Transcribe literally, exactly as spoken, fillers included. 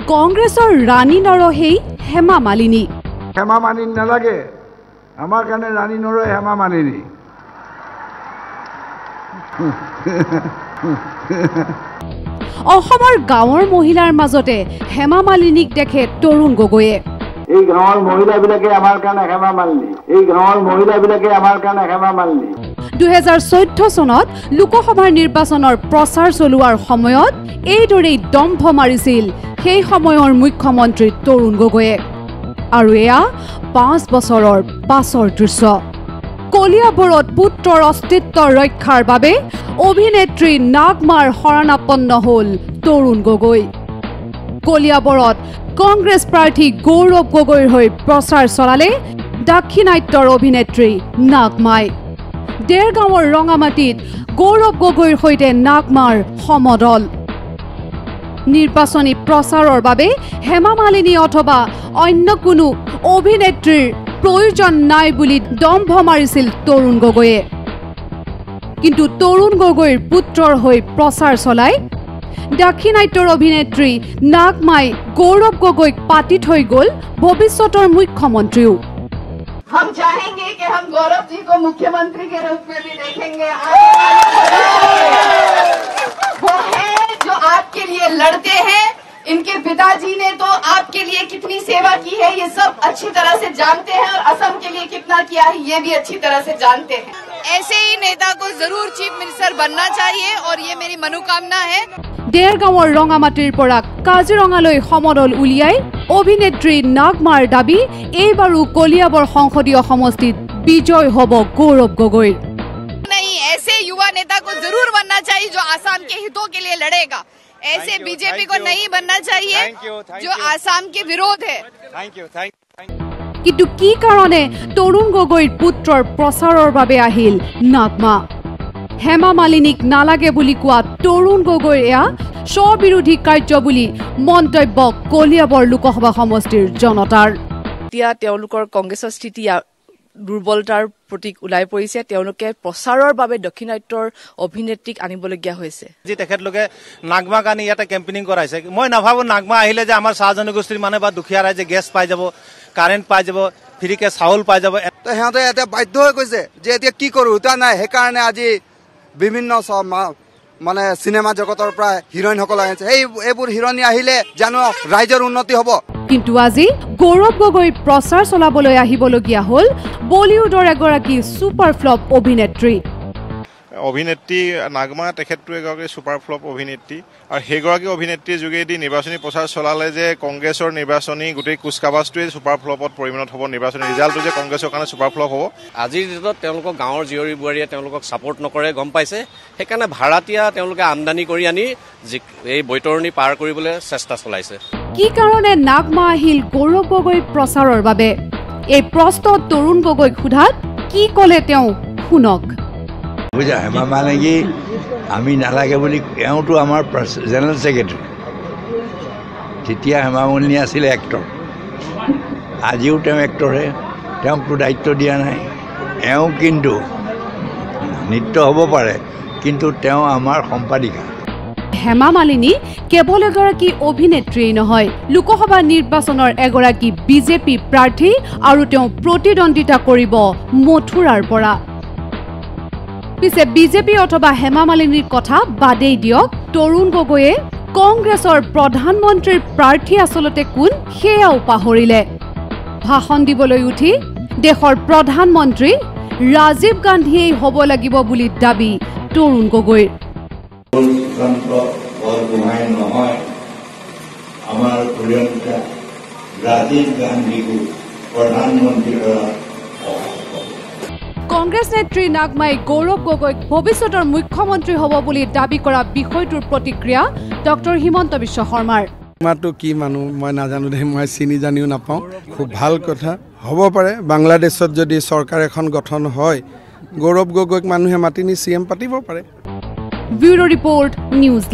কংগ্ৰেছৰ ৰাণী নৰহেই হেমা মালিনী। হেমা মালিনী নালাগে, আমাৰ কাৰণে ৰাণী নৰহে হেমা মালিনী। অসমৰ গাঁৱৰ মহিলাৰ মাজতে হেমা মালিনীক দেখে তৰুণ গগৈয়ে। এই গাঁৱৰ মহিলাবিলাকে আমাৰ কাৰণে হেমা মালিনী, এই গাঁৱৰ মহিলাবিলাকে আমাৰ কাৰণে হেমা মালিনী। দুহেজাৰ চৈধ্য চনত লোকসভাৰ নিৰ্বাচনৰ প্ৰচাৰ চলোৱাৰ সময়ত এইদৰেই দম্ভ মাৰিছিল সেই সময়ৰ মুখ্যমন্ত্ৰী তৰুণ গগৈয়ে। আৰু এয়া পাঁচ বছৰৰ পাছৰ দৃশ্য। কলিয়াবৰত পুত্ৰৰ অস্তিত্ব ৰক্ষাৰ বাবে অভিনেত্ৰী নাগমাৰ শৰণাপন্ন হ'ল তৰুণ গগৈ। কলিয়াবৰত কংগ্ৰেছ প্ৰাৰ্থী গৌৰৱ গগৈৰ হৈ প্ৰচাৰ চলালে দাক্ষিণাত্যৰ অভিনেত্ৰী নাগমাই। দেৰগাঁৱৰ ৰঙামাটিত গৌৰৱ গগৈৰ সৈতে নাগমাৰ সমদল। নিৰ্বাচনী প্ৰচাৰৰ বাবে হেমা মালিনী অথবা অন্য কোনো অভিনেত্ৰীৰ প্ৰয়োজন নাই বুলি দম্ভ মাৰিছিল তৰুণ গগৈয়ে। কিন্তু তৰুণ গগৈৰ পুত্ৰৰ হৈ প্ৰচাৰ চলাই দাক্ষিণাত্যৰ অভিনেত্ৰী নাগমাই গৌৰৱ গগৈক পাতি থৈ গ'ল ভৱিষ্যতৰ মুখ্যমন্ত্ৰীও। हम चाहेंगे कि हम गौरव जी को मुख्यमंत्री के रूप में भी देखेंगे। वो है जो आपके लिए लड़ते हैं। इनके पिताजी ने तो आपके लिए कितनी सेवा की है ये सब अच्छी तरह से जानते हैं और असम के लिए कितना किया है ये भी अच्छी तरह से जानते हैं। ऐसे ही नेता को जरूर चीफ मिनिस्टर बनना चाहिए और ये मेरी मनोकामना है। দেৰগাঁৱৰ ৰঙামাটিৰ পৰা কাজিৰঙালৈ সমদল উলিয়াই অভিনেত্ৰী নাগমাৰ দাবী এইবাৰো কলিয়াবৰ সংসদীয় সমষ্টিত বিজয় হ'ব গৌৰৱ গগৈৰ। नहीं, ऐसे युवा नेता को जरूर बनना चाहिए जो आसाम के हितों के लिए लड़ेगा। ऐसे बीजेपी को नहीं बनना चाहिए जो आसाम के विरोध है। কিন্তু কি কাৰণে তৰুণ গগৈৰ পুত্ৰৰ প্ৰচাৰৰ বাবে আহিল নাগমা? হেমা মালিনীক নালাগে বুলি কোৱা তৰুণ গগৈৰ এয়া স্ববিৰোধী কাৰ্য বুলি মন্তব্য কলিয়াবৰ লোকসভা সমষ্টিৰ জনতাৰ। এতিয়া তেওঁলোকৰ কংগ্ৰেছৰ স্থিতি দুৰ্বলতাৰ প্ৰতীক ওলাই পৰিছে। তেওঁলোকে প্ৰচাৰৰ বাবে দক্ষিণাত্যৰ অভিনেত্ৰীক আনিবলগীয়া হৈছে। যি তেখেতলোকে নাগমাক আনি ইয়াতে কেম্পেইনিং কৰাইছে। মই নাভাবোঁ নাগমা আহিলে যে আমাৰ চাহ জনগোষ্ঠীৰ মানুহ বা দুখীয়া ৰাইজে গেছ পাই যাব, কাৰেণ্ট পাই যাব, ফ্ৰীকে চাউল পাই যাব। সিহঁতে এতিয়া বাধ্য হৈ কৈছে যে এতিয়া কি কৰোঁ উপায় নাই। সেইকাৰণে আজি বিভিন্ন মানে চিনেমা জগতৰ পৰা হিৰোইনসকল আহিছে। এই এইবোৰ হিৰোইনী আহিলে জানো ৰাইজৰ উন্নতি হ'ব। কিন্তু আজি গৌৰৱ গগৈ প্ৰচাৰ চলাবলৈ আহিবলগীয়া হ'ল বলিউডৰ এগৰাকী ছুপাৰ ফ্লপ অভিনেত্ৰী। অভিনেত্ৰী নাগমা তেখেতটো এগৰাকী ছুপাৰ ফ্লপ অভিনেত্ৰী আৰু সেইগৰাকী অভিনেত্ৰীৰ যোগেদি নিৰ্বাচনী প্ৰচাৰ চলালে যে কংগ্ৰেছৰ নিৰ্বাচনী গোটেই কুচকাৱাজটোৱে ছুপাৰ ফ্লপত পৰিণত হ'ব। নিৰ্বাচনী ৰিজাল্টটো যে কংগ্ৰেছৰ কাৰণে ছুপাৰ ফ্লপ হ'ব। আজিৰ দিনত তেওঁলোকক গাঁৱৰ জীয়ৰী বোৱাৰীয়ে তেওঁলোকক ছাপোৰ্ট নকৰে গম পাইছে। সেইকাৰণে ভাড়াতীয়া তেওঁলোকে আমদানি কৰি আনি এই বৈতৰণি পাৰ কৰিবলৈ চেষ্টা চলাইছে। কি কাৰণে নাগমা আহিল গৌৰৱ গগৈৰ প্ৰচাৰৰ বাবে? এই প্ৰশ্ন তৰুণ গগৈক সোধাত কি ক'লে তেওঁ শুনক। বুজা হেমা মালিনী আমি নালাগে বুলি এওঁতো আমাৰ জেনেৰেল ছেক্ৰেটাৰী। তেতিয়া হেমা মালিনী আছিলে এক্টৰ, আজিও তেওঁ এক্টৰহে, তেওঁকতো দায়িত্ব দিয়া নাই। এওঁ কিন্তু নৃত্য হ'ব পাৰে কিন্তু তেওঁ আমাৰ সম্পাদিকা। হেমা মালিনী কেৱল এগৰাকী অভিনেত্ৰীয়েই নহয়, লোকসভা নিৰ্বাচনৰ এগৰাকী বিজেপি প্ৰাৰ্থী আৰু তেওঁ প্ৰতিদ্বন্দ্বিতা কৰিব মথুৰাৰ পৰা। পিছে বিজেপি অথবা হেমা মালিনীৰ কথা বাদেই দিয়ক, তৰুণ গগৈয়ে কংগ্ৰেছৰ প্ৰধানমন্ত্ৰীৰ প্ৰাৰ্থী আচলতে কোন সেয়াও পাহৰিলে। ভাষণ দিবলৈ উঠি দেশৰ প্ৰধানমন্ত্ৰী ৰাজীৱ গান্ধীয়েই হ'ব লাগিব বুলি দাবী তৰুণ গগৈৰ। আমাৰ প্ৰিয়ংকা ৰাজীৱ গান্ধীকো প্ৰধানমন্ত্ৰী কৰা। কংগ্ৰেছ নেত্ৰী নাগমাই গৌৰৱ গগৈক ভৱিষ্যতৰ মুখ্যমন্ত্ৰী হ'ব বুলি দাবী কৰা বিষয়টোৰ প্ৰতিক্ৰিয়া ডক্টৰ হিমন্ত বিশ্ব শৰ্মাৰ। মাতো কি মানুহ মই নাজানো দে, মই চিনি জানিও নাপাওঁ। খুব ভাল কথা হ'ব পাৰে। বাংলাদেশত যদি চৰকাৰ এখন গঠন হয় গৌৰৱ গগৈক মানুহে মাতি নি চি এম পাতিব পাৰে। Bureau report news.